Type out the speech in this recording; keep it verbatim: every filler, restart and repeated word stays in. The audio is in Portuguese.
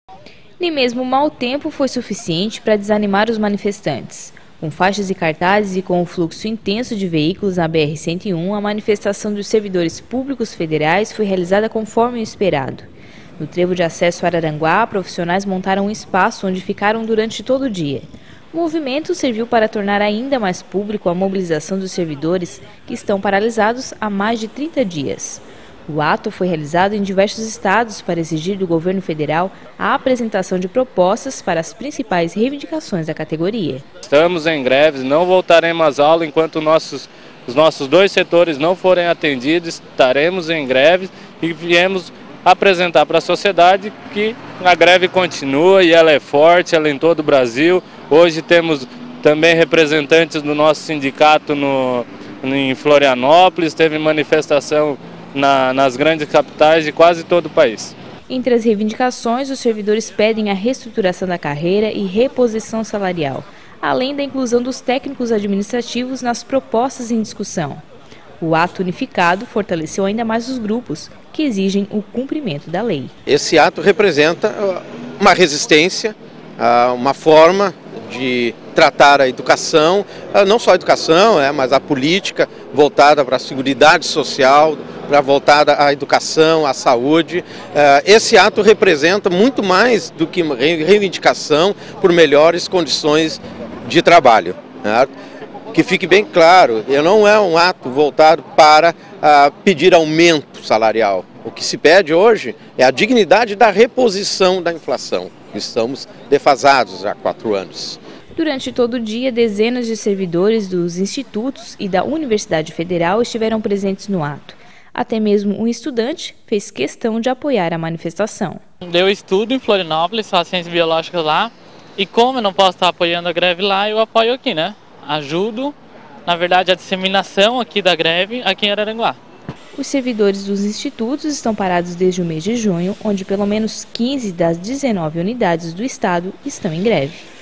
Nem mesmo o mau tempo foi suficiente para desanimar os manifestantes. Com faixas e cartazes e com o fluxo intenso de veículos na B R cento e um, a manifestação dos servidores públicos federais foi realizada conforme o esperado. No trevo de acesso a Araranguá, profissionais montaram um espaço onde ficaram durante todo o dia. O movimento serviu para tornar ainda mais público a mobilização dos servidores que estão paralisados há mais de trinta dias. O ato foi realizado em diversos estados para exigir do governo federal a apresentação de propostas para as principais reivindicações da categoria. Estamos em greve, não voltaremos às aulas enquanto nossos, os nossos dois setores não forem atendidos, estaremos em greve e viemos apresentar para a sociedade que a greve continua e ela é forte, ela é em todo o Brasil. Hoje temos também representantes do nosso sindicato no, em Florianópolis, teve manifestação Na, nas grandes capitais de quase todo o país. Entre as reivindicações, os servidores pedem a reestruturação da carreira e reposição salarial, além da inclusão dos técnicos administrativos nas propostas em discussão. O ato unificado fortaleceu ainda mais os grupos que exigem o cumprimento da lei. Esse ato representa uma resistência, uma forma de tratar a educação, não só a educação, mas a política voltada para a seguridade social, para voltada à educação, à saúde. Esse ato representa muito mais do que reivindicação por melhores condições de trabalho. Que fique bem claro, não é um ato voltado para pedir aumento salarial. O que se pede hoje é a dignidade da reposição da inflação. Estamos defasados há quatro anos. Durante todo o dia, dezenas de servidores dos institutos e da Universidade Federal estiveram presentes no ato. Até mesmo um estudante fez questão de apoiar a manifestação. Eu estudo em Florianópolis, faço ciências biológicas lá, e como eu não posso estar apoiando a greve lá, eu apoio aqui, né? Ajudo, na verdade, a disseminação aqui da greve aqui em Araranguá. Os servidores dos institutos estão parados desde o mês de junho, onde pelo menos quinze das dezenove unidades do estado estão em greve.